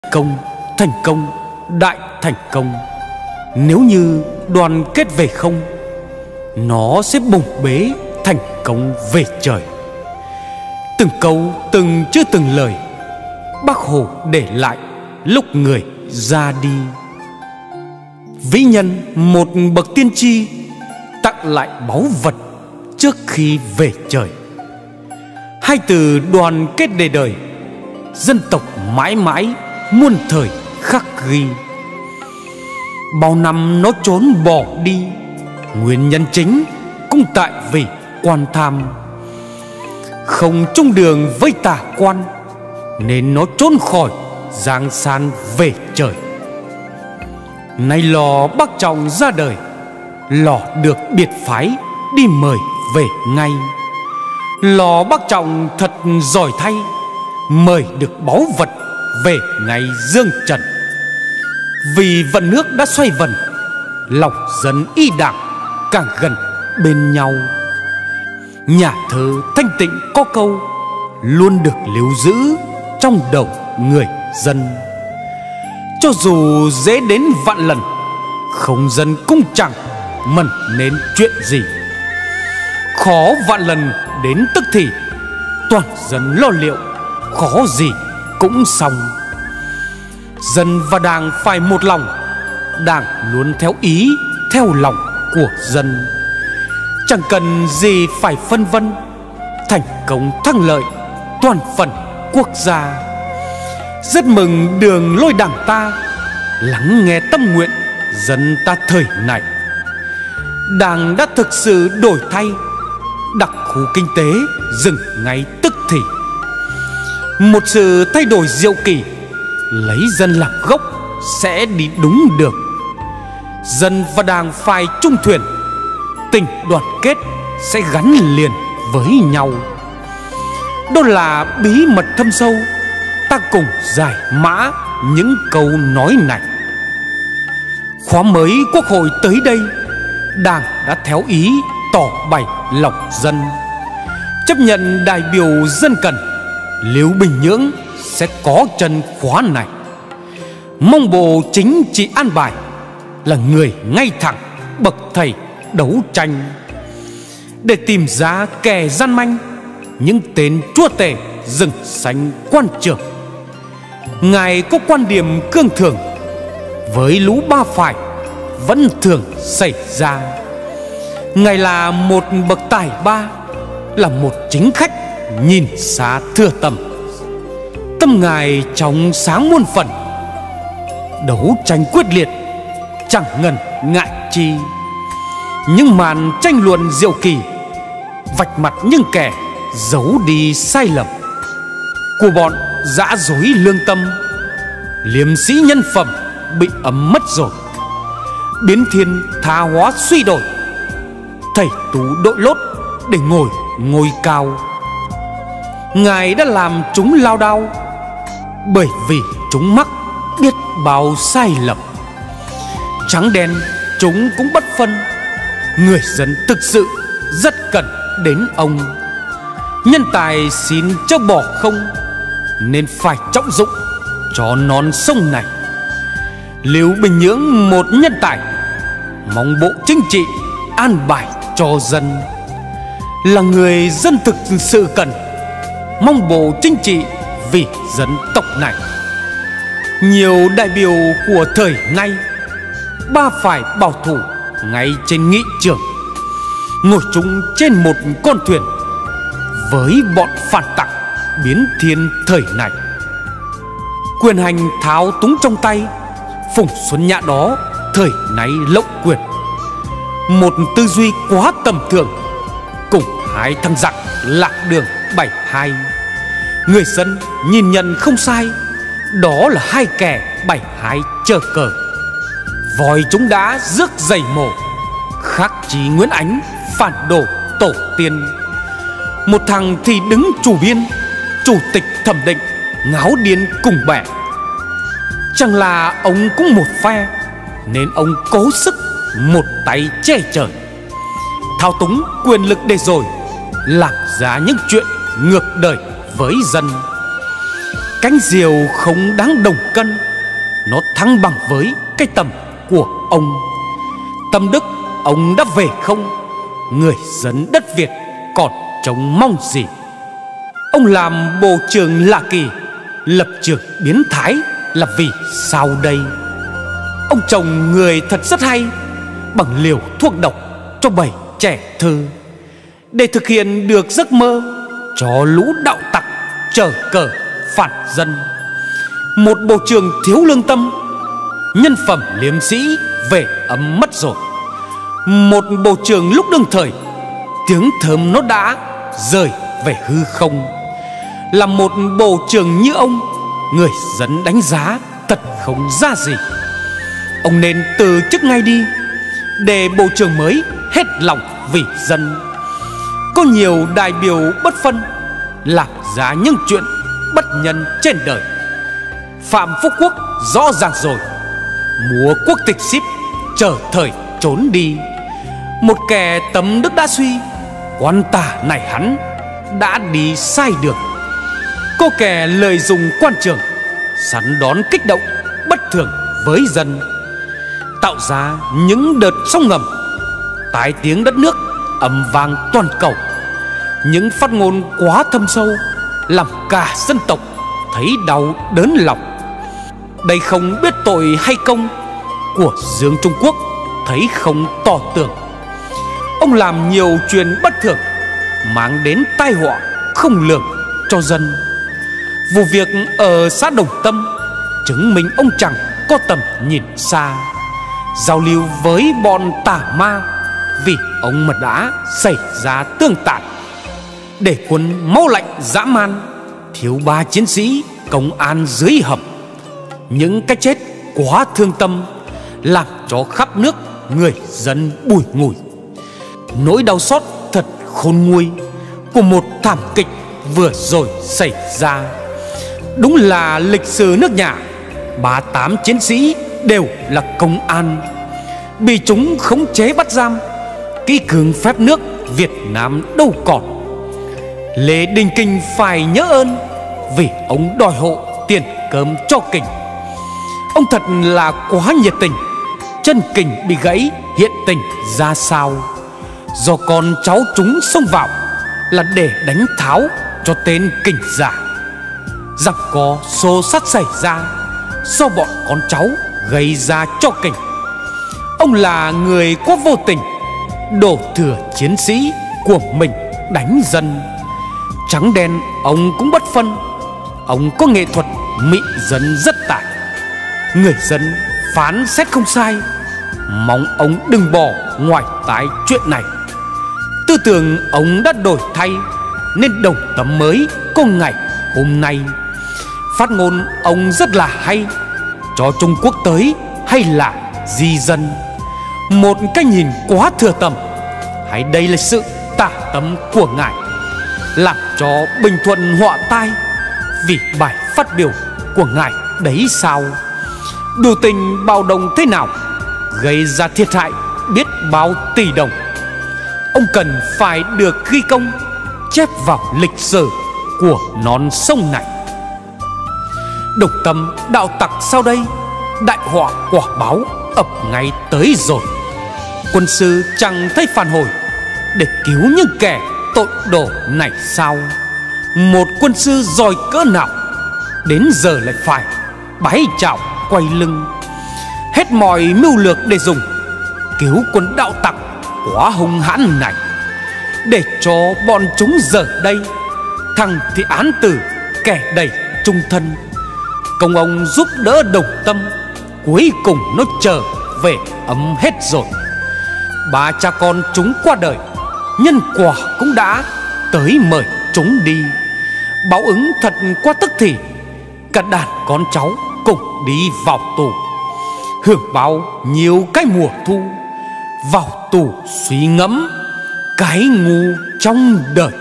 thành công, đại thành công. Nếu như đoàn kết về không, nó sẽ bùng bế thành công về trời. Từng câu, từng chữ, từng lời Bác Hồ để lại lúc người ra đi. Vĩ nhân một bậc tiên tri tặng lại báu vật trước khi về trời. Hai từ đoàn kết để đời, dân tộc mãi mãi muôn thời khắc ghi. Bao năm nó trốn bỏ đi, nguyên nhân chính cũng tại vì quan tham. Không chung đường với tà quan, nên nó trốn khỏi giang san về trời. Nay lò Bác Trọng ra đời, lò được biệt phái đi mời về ngay. Lò Bác Trọng thật giỏi thay, mời được báu vật về ngay dương trần. Vì vận nước đã xoay vần, lòng dân y đảng càng gần bên nhau. Nhà thơ Thanh Tịnh có câu luôn được lưu giữ trong đầu người dân: cho dù dễ đến vạn lần, không dân cũng chẳng mẩn nên chuyện gì. Khó vạn lần đến tức thì, toàn dân lo liệu, khó gì cũng xong. Dân và đảng phải một lòng, đảng luôn theo ý, theo lòng của dân. Chẳng cần gì phải phân vân, thành công thắng lợi toàn phần quốc gia. Rất mừng đường lối đảng ta lắng nghe tâm nguyện dân ta thời này. Đảng đã thực sự đổi thay, đặc khu kinh tế dừng ngay tức thì. Một sự thay đổi diệu kỳ, lấy dân làm gốc sẽ đi đúng được. Dân và đảng phải chung thuyền, tình đoàn kết sẽ gắn liền với nhau. Đó là bí mật thâm sâu, ta cùng giải mã những câu nói này. Khóa mới Quốc hội tới đây, Đảng đã theo ý tỏ bày lòng dân. Chấp nhận đại biểu dân cần, Lưu Bình Nhưỡng sẽ có chân khóa này. Mong Bộ Chính trị an bài là người ngay thẳng, bậc thầy đấu tranh, để tìm ra kẻ gian manh, những tên chúa tể rừng xanh quan trường. Ngài có quan điểm cương thường, với lũ ba phải vẫn thường xảy ra. Ngài là một bậc tài ba, là một chính khách nhìn xa thưa tầm. Tâm Ngài trong sáng muôn phần, đấu tranh quyết liệt chẳng ngần ngại chi. Những màn tranh luận diệu kỳ vạch mặt những kẻ giấu đi sai lầm của bọn dã dối lương tâm. Liêm sĩ nhân phẩm bị ấm mất rồi, biến thiên tha hóa suy đổi. Thầy tú đội lốt để ngồi ngôi cao. Ngài đã làm chúng lao đao, bởi vì chúng mắc biết bao sai lầm. Trắng đen chúng cũng bất phân, người dân thực sự rất cần đến ông. Nhân tài xin cho bỏ không, nên phải trọng dụng cho non sông này. Lưu Bình Nhưỡng một nhân tài, mong Bộ Chính trị an bài cho dân. Là người dân thực sự cần, mong Bộ Chính trị vì dân tộc này. Nhiều đại biểu của thời nay, ba phải bảo thủ ngay trên nghị trường, ngồi chung trên một con thuyền với bọn phản tặc biến thiên thời này. Quyền hành tháo túng trong tay, Phùng Xuân Nhạ đó thời nay lộng quyền. Một tư duy quá tầm thường, cùng hai thằng giặc lạc đường 72. Người dân nhìn nhận không sai, đó là hai kẻ 72 chờ cờ. Vòi chúng đã rước giày mổ, khắc chí Nguyễn Ánh phản đồ tổ tiên. Một thằng thì đứng chủ biên, chủ tịch thẩm định ngáo điên cùng bè. Chẳng là ông cũng một phe, nên ông cố sức một tay che trời, thao túng quyền lực để rồi làm ra những chuyện ngược đời với dân. Cánh diều không đáng đồng cân, nó thăng bằng với cái tầm của ông. Tâm đức ông đã về không, người dân đất Việt còn trông mong gì. Ông làm bộ trưởng lạ kỳ, lập trường biến thái là vì sao đây? Ông chồng người thật rất hay, bằng liều thuốc độc cho bầy trẻ thơ, để thực hiện được giấc mơ cho lũ đạo tặc chở cờ phản dân. Một bộ trưởng thiếu lương tâm, nhân phẩm liêm sĩ về ấm mất rồi. Một bộ trưởng lúc đương thời, tiếng thơm nó đã rời về hư không. Là một bộ trưởng như ông, người dân đánh giá thật không ra gì. Ông nên từ chức ngay đi, để bộ trưởng mới hết lòng vì dân. Có nhiều đại biểu bất phân, làm ra những chuyện bất nhân trên đời. Phạm Phú Quốc rõ ràng rồi, múa quốc tịch ship chờ thời trốn đi. Một kẻ tấm đức đã suy, quan tả này hắn đã đi sai đường. Có kẻ lợi dụng quan trường, sắn đón kích động bất thường với dân, tạo ra những đợt sóng ngầm, tai tiếng đất nước ầm vang toàn cầu. Những phát ngôn quá thâm sâu, làm cả dân tộc thấy đau đớn lòng. Đây không biết tội hay công, của Dương Trung Quốc thấy không tỏ tường. Ông làm nhiều chuyện bất thường, mang đến tai họa không lường cho dân. Vụ việc ở xã Đồng Tâm chứng minh ông chẳng có tầm nhìn xa, giao lưu với bọn tà ma, vì ông mà đã xảy ra tương tàn. Để quân máu lạnh dã man, thiếu 3 chiến sĩ công an dưới hầm. Những cái chết quá thương tâm, làm cho khắp nước người dân bùi ngùi. Nỗi đau xót thật khôn nguôi của một thảm kịch vừa rồi xảy ra. Đúng là lịch sử nước nhà, 38 chiến sĩ đều là công an, bị chúng khống chế bắt giam. Kỷ cương phép nước Việt Nam đâu còn. Lê Đình Kình phải nhớ ơn, vì ông đòi hộ tiền cơm cho Kình. Ông thật là quá nhiệt tình. Chân Kình bị gãy, hiện tình ra sao? Do con cháu chúng xông vào, là để đánh tháo cho tên Kình giả. Rằng có xô xát xảy ra, do bọn con cháu gây ra cho Kình. Ông là người quá vô tình, đổ thừa chiến sĩ của mình đánh dân. Trắng đen ông cũng bất phân. Ông có nghệ thuật mị dân rất tài. Người dân phán xét không sai, mong ông đừng bỏ ngoài tai chuyện này. Tư tưởng ông đã đổi thay, nên Đồng Tâm mới có ngày hôm nay. Phát ngôn ông rất là hay, cho Trung Quốc tới hay là di dân. Một cái nhìn quá thừa tầm, hay đây là sự tả tâm của ngài, làm cho Bình Thuận họa tai vì bài phát biểu của ngài đấy sao? Biểu tình bạo động thế nào, gây ra thiệt hại biết bao tỷ đồng. Ông cần phải được ghi công, chép vào lịch sử của non sông này. Đồng Tâm đạo tặc sau đây, đại họa quả báo ập ngay tới rồi. Quân sư chẳng thấy phản hồi để cứu những kẻ tội đồ này sao? Một quân sư giỏi cỡ nào, đến giờ lại phải bái chào quay lưng. Hết mọi mưu lược để dùng, cứu quân đạo tặc quá hung hãn này, để cho bọn chúng giờ đây. Thằng thì án tử, kẻ đầy trung thân. Công ông giúp đỡ Đồng Tâm, cuối cùng nó trở về ấm hết rồi. 3 cha con chúng qua đời, nhân quả cũng đã tới mời chúng đi. Báo ứng thật quá tức thì, cả đàn con cháu cùng đi vào tù. Hưởng báo nhiều cái mùa thu, vào tù suy ngẫm cái ngu trong đời.